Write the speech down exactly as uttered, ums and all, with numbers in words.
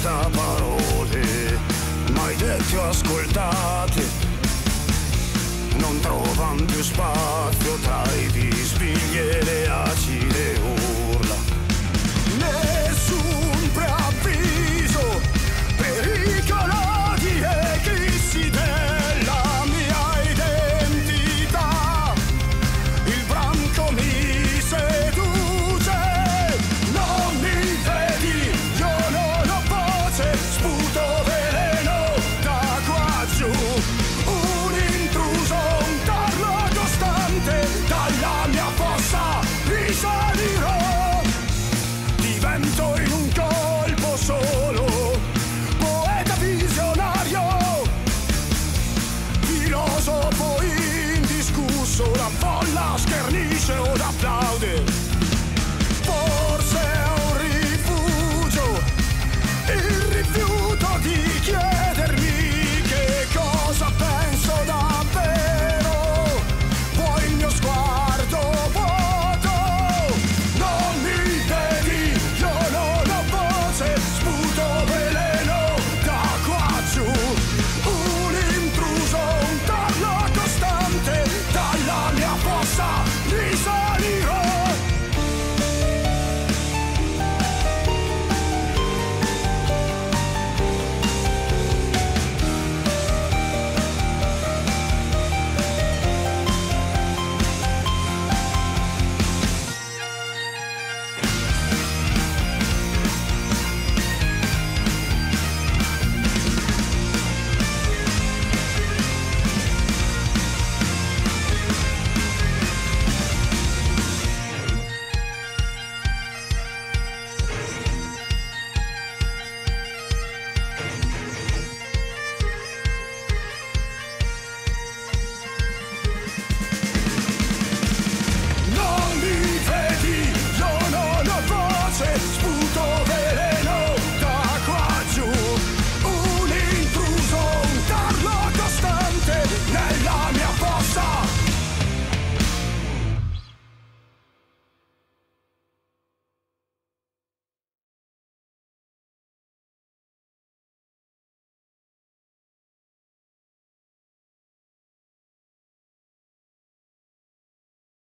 testa parole mai dette o ascoltate, non trovan più spazio tra i bisbigli e le acide urla. Nessun preavviso, pericolati eclissi della mia identità, il branco mi seduce, non mi vedi, io non ho voce, sputo veleno da qua giù, un intruso, un tarlo costante, dalla mia fossa risalirò, divento in un colpo solo, poeta visionario, filosofo indiscusso, la folla schernisce o applaude.